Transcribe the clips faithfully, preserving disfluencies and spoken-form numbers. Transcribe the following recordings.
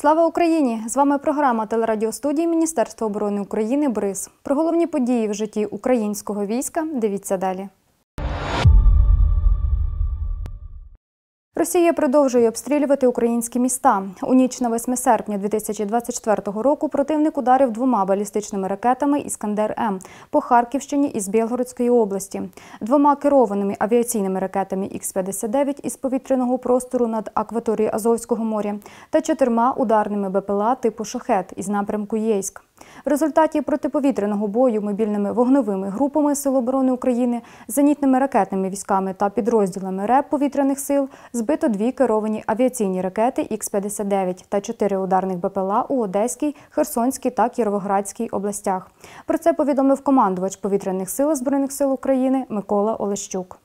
Слава Україні! З вами програма телерадіостудії Міністерства оборони України «Бриз». Про головні події в житті українського війська дивіться далі. Росія продовжує обстрілювати українські міста. У ніч на восьме серпня дві тисячі двадцять четвертого року противник ударив двома балістичними ракетами «Іскандер-М» по Харківщині із Білгородської області, двома керованими авіаційними ракетами Ікс п'ятдесят дев'ять із повітряного простору над акваторією Азовського моря та чотирма ударними БПЛА типу «Шахед» із напрямку Єйськ. В результаті протиповітряного бою мобільними вогневими групами Сил оборони України, зенітними ракетними військами та підрозділами РЕБ повітряних сил збито дві керовані авіаційні ракети Ікс п'ятдесят дев'ять та чотири ударних БПЛА у Одеській, Херсонській та Кіровоградській областях. Про це повідомив командувач повітряних сил Збройних сил України Микола Олещук.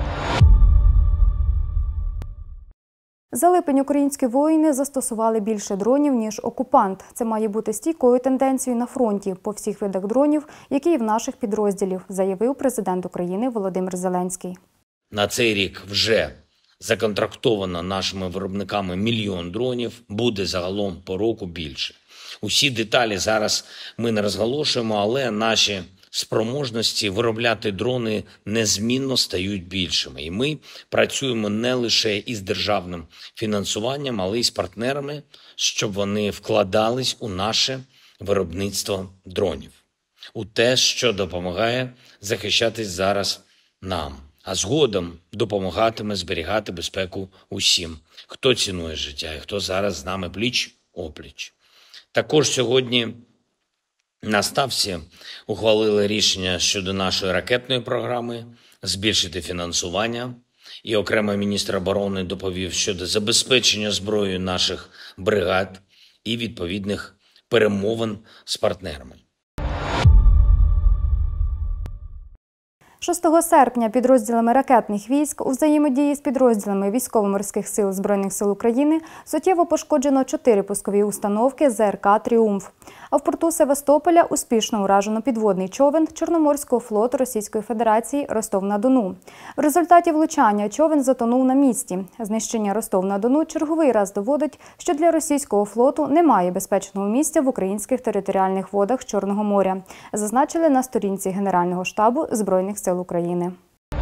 За липень українські воїни застосували більше дронів, ніж окупант. Це має бути стійкою тенденцією на фронті по всіх видах дронів, які є в наших підрозділів, заявив президент України Володимир Зеленський. На цей рік вже законтрактовано нашими виробниками мільйон дронів, буде загалом по року більше. Усі деталі зараз ми не розголошуємо, але наші спроможності виробляти дрони незмінно стають більшими. І ми працюємо не лише із державним фінансуванням, але й з партнерами, щоб вони вкладались у наше виробництво дронів. У те, що допомагає захищатись зараз нам. А згодом допомагатиме зберігати безпеку усім, хто цінує життя і хто зараз з нами пліч-опліч. Також сьогодні на Ставці ухвалили рішення щодо нашої ракетної програми, збільшити фінансування. І окремо міністр оборони доповів щодо забезпечення зброєю наших бригад і відповідних перемовин з партнерами. шостого серпня підрозділами ракетних військ у взаємодії з підрозділами Військово-морських сил Збройних сил України суттєво пошкоджено чотири пускові установки ЗРК «Тріумф». А в порту Севастополя успішно уражено підводний човен Чорноморського флоту Російської Федерації «Ростов-на-Дону». В результаті влучання човен затонув на місці. Знищення Ростов-на-Дону черговий раз доводить, що для російського флоту немає безпечного місця в українських територіальних водах Чорного моря, зазначили на сторінці Генерального штабу Збройних сил України.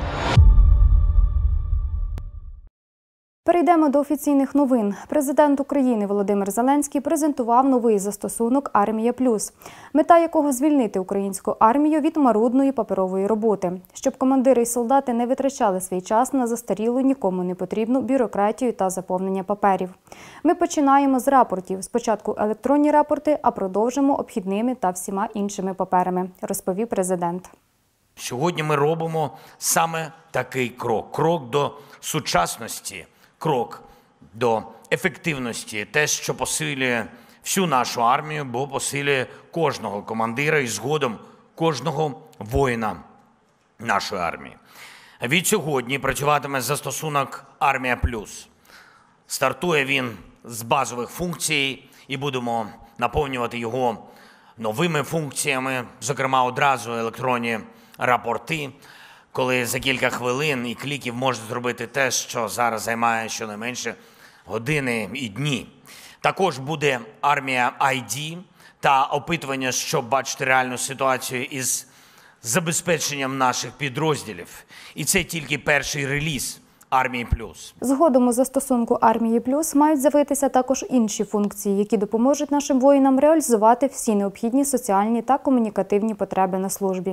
Перейдемо до офіційних новин. Президент України Володимир Зеленський презентував новий застосунок «Армія Плюс», мета якого звільнити українську армію від марудної паперової роботи, щоб командири і солдати не витрачали свій час на застарілу, нікому не потрібну бюрократію та заповнення паперів. Ми починаємо з рапортів. Спочатку електронні рапорти, а продовжимо обхідними та всіма іншими паперами, розповів президент. Сьогодні ми робимо саме такий крок. Крок до сучасності, крок до ефективності. Те, що посилює всю нашу армію, бо посилює кожного командира і згодом кожного воїна нашої армії. Від сьогодні працюватиме застосунок «Армія Плюс». Стартує він з базових функцій і будемо наповнювати його новими функціями, зокрема одразу електронні рапорти, коли за кілька хвилин і кліків можна зробити те, що зараз займає щонайменше години і дні. Також буде армія ай ді та опитування, щоб бачити реальну ситуацію із забезпеченням наших підрозділів. І це тільки перший реліз «Армії Плюс». Згодом у застосунку «Армії Плюс» мають з'явитися також інші функції, які допоможуть нашим воїнам реалізувати всі необхідні соціальні та комунікативні потреби на службі.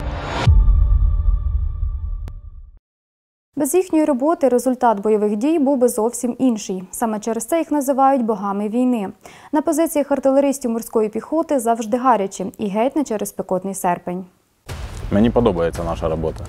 Без їхньої роботи результат бойових дій був би зовсім інший. Саме через це їх називають богами війни. На позиціях артилеристів морської піхоти завжди гаряче і геть не через спекотний серпень. Мені подобається наша робота.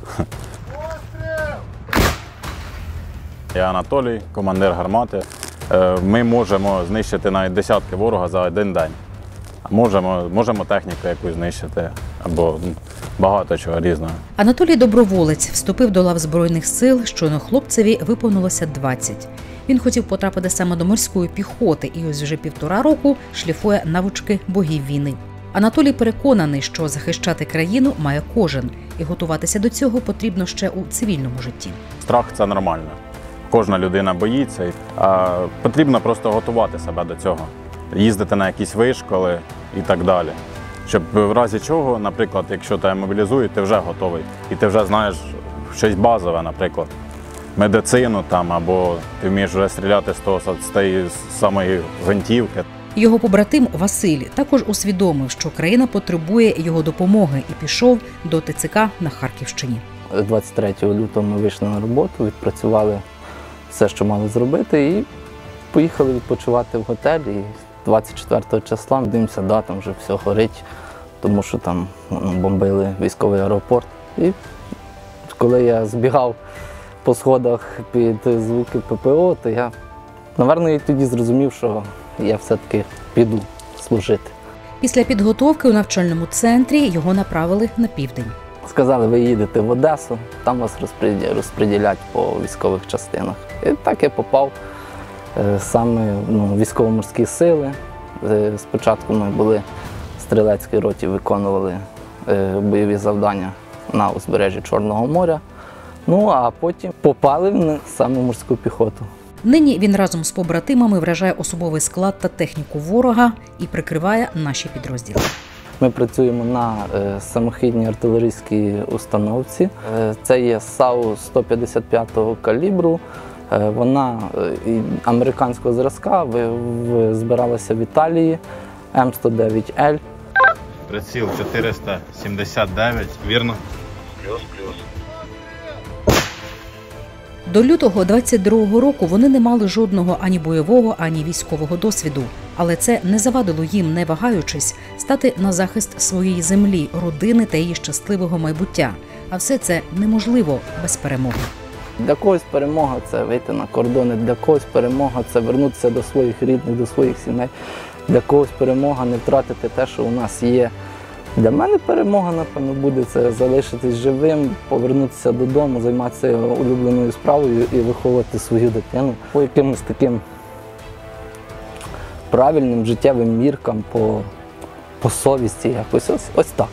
Я Анатолій, командир гармати. Ми можемо знищити навіть десятки ворога за один день. Можемо, можемо техніку якусь знищити або багато чого різного. Анатолій доброволець вступив до лав Збройних сил, щойно хлопцеві виповнилося двадцять. Він хотів потрапити саме до морської піхоти і ось вже півтора року шліфує навички богів війни. Анатолій переконаний, що захищати країну має кожен, і готуватися до цього потрібно ще у цивільному житті. Страх – це нормально. Кожна людина боїться, а потрібно просто готувати себе до цього. їздити на якісь вишколи і так далі. Щоб в разі чого, наприклад, якщо тебе мобілізують, ти вже готовий. І ти вже знаєш щось базове, наприклад, медицину там, або ти вмієш вже стріляти з того, з тієї самої гвинтівки. Його побратим Василь також усвідомив, що країна потребує його допомоги і пішов до Те Це Ка на Харківщині. двадцять третього лютого ми вийшли на роботу, відпрацювали все, що мали зробити, і поїхали відпочивати в готель. І двадцять четвертого числа дивимося, да, там вже все горить, тому що там бомбили військовий аеропорт. І коли я збігав по сходах під звуки Пе Пе О, то я, напевно, і тоді зрозумів, що я все-таки піду служити. Після підготовки у навчальному центрі його направили на південь. Сказали, ви їдете в Одесу, там вас розподілять по військових частинах. І так я попав саме ну, військово-морські сили. Спочатку ми були в стрілецькій роті, виконували бойові завдання на узбережжі Чорного моря. Ну, а потім попали в саме морську піхоту. Нині він разом з побратимами вражає особовий склад та техніку ворога і прикриває наші підрозділи. Ми працюємо на е, самохідній артилерійській установці. Е, це є САУ сто п'ятдесят п'ятого калібру. Е, вона е, американського зразка, в, в, збиралася в Італії, Ем сто дев'ять Ель. Приціл чотириста сімдесят дев'ять, вірно? Плюс-плюс. До лютого двадцять другого року вони не мали жодного ані бойового, ані військового досвіду. Але це не завадило їм, не вагаючись, стати на захист своєї землі, родини та її щасливого майбуття. А все це неможливо без перемоги. Для когось перемога – це вийти на кордони, для когось перемога – це вернутися до своїх рідних, до своїх сімей. Для когось перемога – не втратити те, що у нас є. Для мене перемога, напевно, буде це залишитись живим, повернутися додому, займатися улюбленою справою і виховувати свою дитину по якимось таким правильним життєвим міркам, по, по совісті якось. Ось, ось так.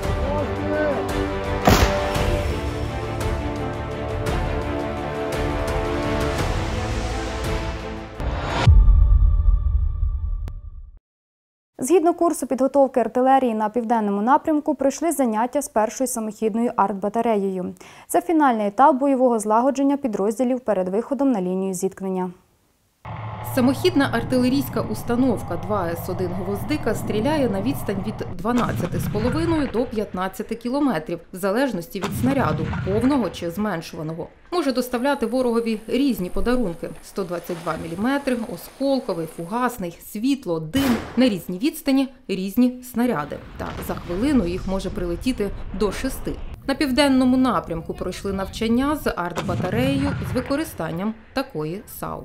Згідно курсу підготовки артилерії на південному напрямку, пройшли заняття з першою самохідною артбатареєю. Це фінальний етап бойового злагодження підрозділів перед виходом на лінію зіткнення. Самохідна артилерійська установка два С один «Гвоздика» стріляє на відстань від дванадцяти з половиною до п'ятнадцяти кілометрів, в залежності від снаряду, повного чи зменшуваного. Може доставляти ворогові різні подарунки – сто двадцять два міліметри, осколковий, фугасний, світло, дим. На різній відстані – різні снаряди. Та за хвилину їх може прилетіти до шести. На південному напрямку пройшли навчання з артбатареєю з використанням такої САУ.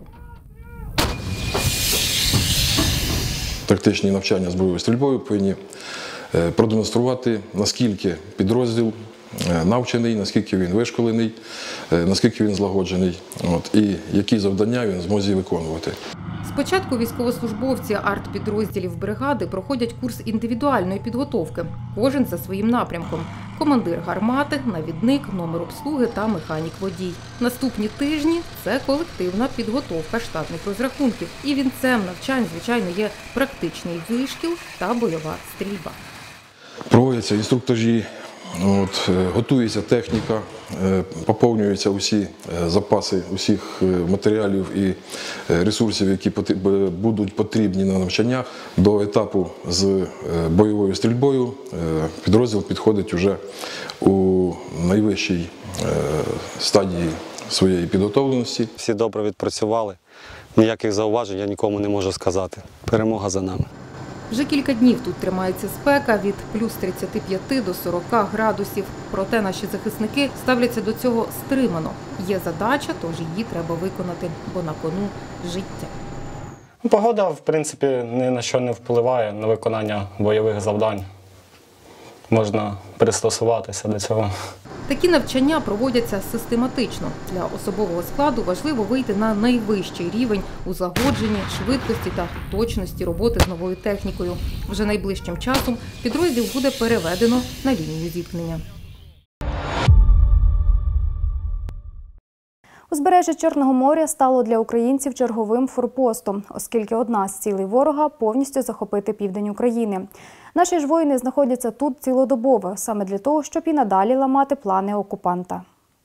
Тактичні навчання з бойовою стрільбою повинні продемонструвати, наскільки підрозділ навчений, наскільки він вишколений, наскільки він злагоджений, от, і які завдання він зможе виконувати. Спочатку військовослужбовці артпідрозділів бригади проходять курс індивідуальної підготовки, кожен за своїм напрямком. Командир гармати, навідник, номер обслуги та механік-водій. Наступні тижні – це колективна підготовка штатних розрахунків. І вінцем навчань, звичайно, є практичний вишкіл та бойова стрільба. Проводяться інструктажі, от, готується техніка, поповнюються усі запаси усіх матеріалів і ресурсів, які будуть потрібні на навчаннях. До етапу з бойовою стрільбою підрозділ підходить вже у найвищій стадії своєї підготовленості. Всі добре відпрацювали, ніяких зауважень я нікому не можу сказати. Перемога за нами. Вже кілька днів тут тримається спека від плюс тридцяти п'яти до сорока градусів. Проте наші захисники ставляться до цього стримано. Є задача, тож її треба виконати, бо на кону життя. Погода, в принципі, ні на що не впливає на виконання бойових завдань. Можна пристосуватися до цього. Такі навчання проводяться систематично. Для особового складу важливо вийти на найвищий рівень у злагодженні, швидкості та точності роботи з новою технікою. Вже найближчим часом підрозділ буде переведено на лінію зіткнення. Узбережжя Чорного моря стало для українців черговим форпостом, оскільки одна з цілей ворога – повністю захопити південь України. Наші ж воїни знаходяться тут цілодобово, саме для того, щоб і надалі ламати плани окупанта.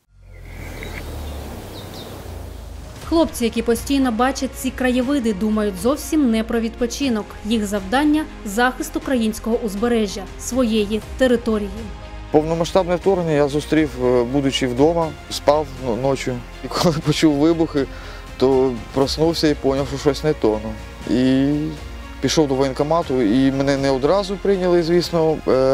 Хлопці, які постійно бачать ці краєвиди, думають зовсім не про відпочинок. Їх завдання – захист українського узбережжя, своєї території. Повномасштабне вторгнення я зустрів, будучи вдома, спав ночі. І коли почув вибухи, то проснувся і зрозумів, що щось не то. І пішов до воєнкомату, і мене не одразу прийняли, звісно.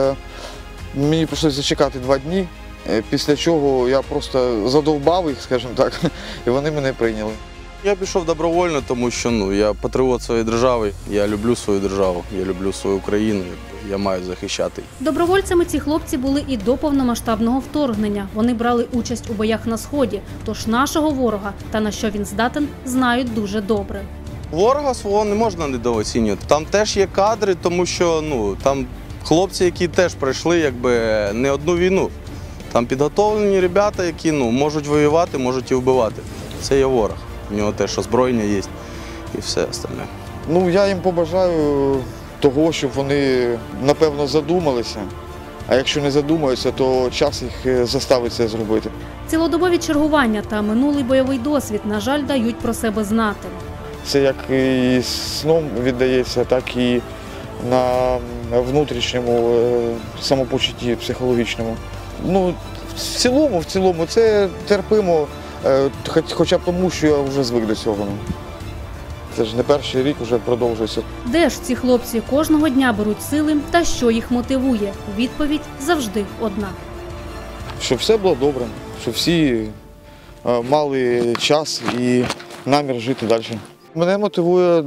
Мені прийшлося зачекати два дні, після чого я просто задовбав їх, скажімо так, і вони мене прийняли. Я пішов добровольно, тому що ну, я патріот своєї держави, я люблю свою державу, я люблю свою країну, я маю захищати. Добровольцями ці хлопці були і до повномасштабного вторгнення. Вони брали участь у боях на Сході, тож нашого ворога та на що він здатен, знають дуже добре. Ворога свого не можна недооцінювати. Там теж є кадри, тому що ну, там хлопці, які теж пройшли якби, не одну війну. Там підготовлені ребята, які ну, можуть воювати, можуть і вбивати. Це є ворог. У нього теж озброєння є і все остальне. Ну, я їм побажаю того, щоб вони, напевно, задумалися. А якщо не задумаються, то час їх заставить це зробити. Цілодобові чергування та минулий бойовий досвід, на жаль, дають про себе знати. Це як і сном віддається, так і на внутрішньому самопочутті психологічному. Ну, в цілому, в цілому, це терпимо, хоча б тому, що я вже звик до цього. Це ж не перший рік вже продовжується. Де ж ці хлопці кожного дня беруть сили та що їх мотивує? Відповідь завжди одна. Щоб все було добре, щоб всі мали час і намір жити далі. Мене мотивує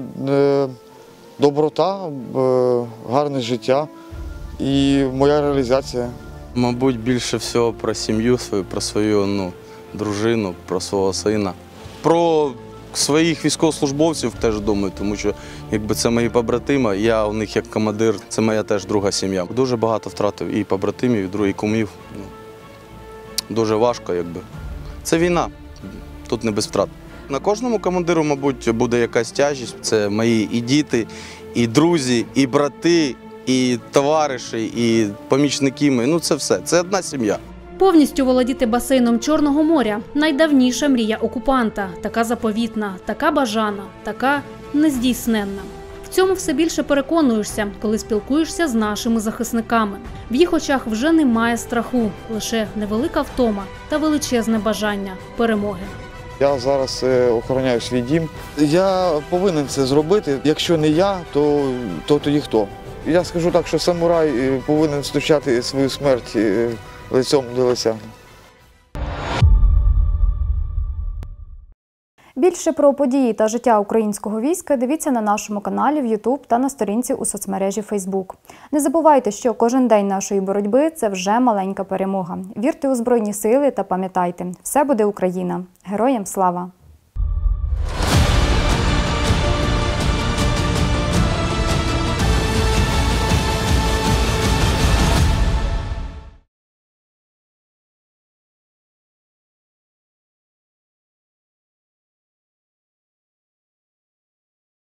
доброта, гарне життя і моя реалізація. Мабуть, більше всього про сім'ю свою, про свою ну, дружину, про свого сина. Про своїх військовослужбовців теж думаю, тому що якби це мої побратими, я у них як командир, це моя теж друга сім'я. Дуже багато втратив і побратимів, і других кумів. Ну, дуже важко, якби. Це війна, тут не без втрат. На кожному командиру, мабуть, буде якась тяжість. Це мої і діти, і друзі, і брати, і товариші, і помічники мої. Ну це все, це одна сім'я. Повністю володіти басейном Чорного моря – найдавніша мрія окупанта. Така заповітна, така бажана, така нездійсненна. В цьому все більше переконуєшся, коли спілкуєшся з нашими захисниками. В їх очах вже немає страху, лише невелика втома та величезне бажання перемоги. Я зараз охороняю свій дім. Я повинен це зробити. Якщо не я, то, то тоді хто? Я скажу так, що самурай повинен стучати свою смерть лицем до лиця. Більше про події та життя українського війська дивіться на нашому каналі в Ютуб та на сторінці у соцмережі Фейсбук. Не забувайте, що кожен день нашої боротьби – це вже маленька перемога. Вірте у Збройні сили та пам'ятайте – все буде Україна. Героям слава!